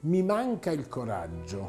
Mi manca il coraggio.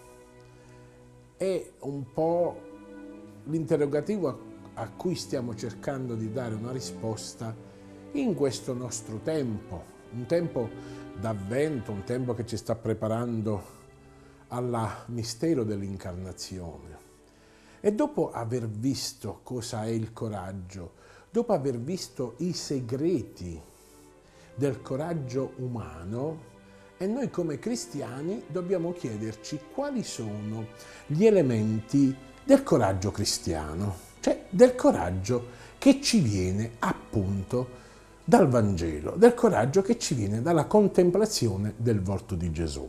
È un po' l'interrogativo a cui stiamo cercando di dare una risposta in questo nostro tempo, un tempo d'avvento, un tempo che ci sta preparando al mistero dell'incarnazione. E dopo aver visto cosa è il coraggio, dopo aver visto i segreti del coraggio umano, e noi come cristiani dobbiamo chiederci quali sono gli elementi del coraggio cristiano, cioè del coraggio che ci viene appunto dal Vangelo, del coraggio che ci viene dalla contemplazione del volto di Gesù.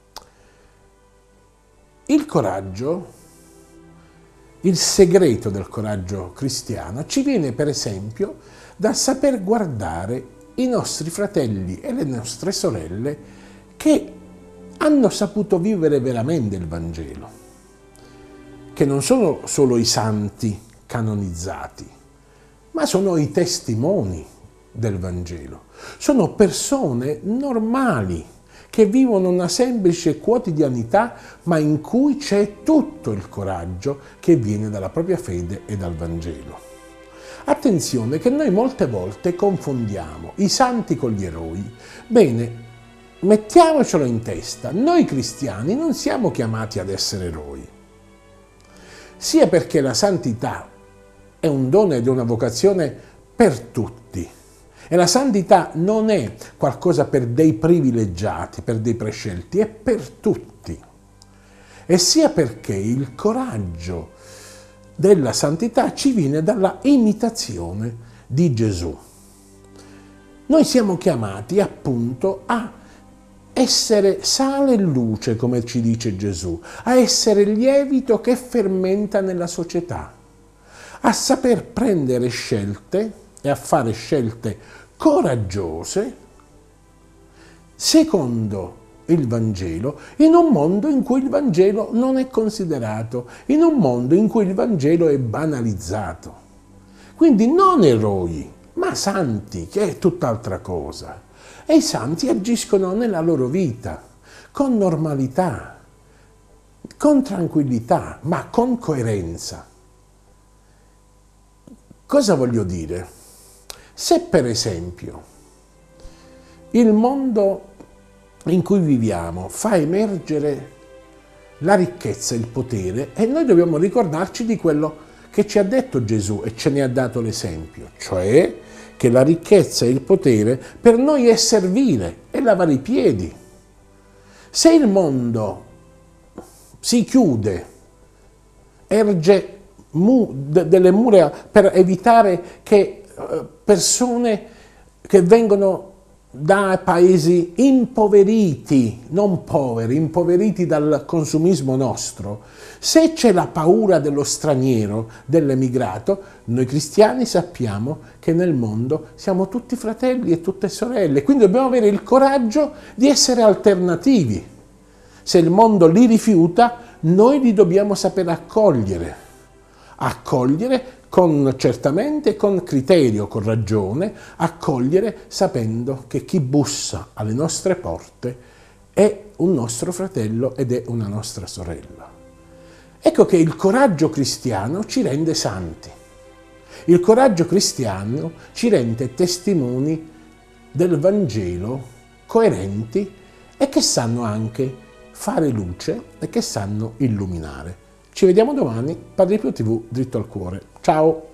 Il coraggio, il segreto del coraggio cristiano ci viene per esempio da saper guardare i nostri fratelli e le nostre sorelle che hanno saputo vivere veramente il Vangelo, che non sono solo i santi canonizzati, ma sono i testimoni del Vangelo. Sono persone normali che vivono una semplice quotidianità, ma in cui c'è tutto il coraggio che viene dalla propria fede e dal Vangelo. Attenzione che noi molte volte confondiamo i santi con gli eroi. Bene, mettiamocelo in testa, noi cristiani non siamo chiamati ad essere eroi, sia perché la santità è un dono ed è una vocazione per tutti, e la santità non è qualcosa per dei privilegiati, per dei prescelti, è per tutti, e sia perché il coraggio della santità ci viene dalla imitazione di Gesù. Noi siamo chiamati appunto a essere sale e luce, come ci dice Gesù, a essere lievito che fermenta nella società, a saper prendere scelte e a fare scelte coraggiose secondo il Vangelo, in un mondo in cui il Vangelo non è considerato, in un mondo in cui il Vangelo è banalizzato. Quindi non eroi, ma santi, che è tutt'altra cosa. E i santi agiscono nella loro vita, con normalità, con tranquillità, ma con coerenza. Cosa voglio dire? Se per esempio il mondo in cui viviamo fa emergere la ricchezza e il potere, e noi dobbiamo ricordarci di quello che ci ha detto Gesù e ce ne ha dato l'esempio, cioè che la ricchezza e il potere per noi è servile e lavare i piedi. Se il mondo si chiude, erge delle mura per evitare che persone che vengono da paesi impoveriti, non poveri, impoveriti dal consumismo nostro, se c'è la paura dello straniero, dell'emigrato, noi cristiani sappiamo che nel mondo siamo tutti fratelli e tutte sorelle, quindi dobbiamo avere il coraggio di essere alternativi. Se il mondo li rifiuta, noi li dobbiamo saper accogliere certamente con criterio, con ragione, accogliere sapendo che chi bussa alle nostre porte è un nostro fratello ed è una nostra sorella. Ecco che il coraggio cristiano ci rende santi. Il coraggio cristiano ci rende testimoni del Vangelo, coerenti e che sanno anche fare luce e che sanno illuminare. Ci vediamo domani, Padre Pio TV, dritto al cuore. Ciao!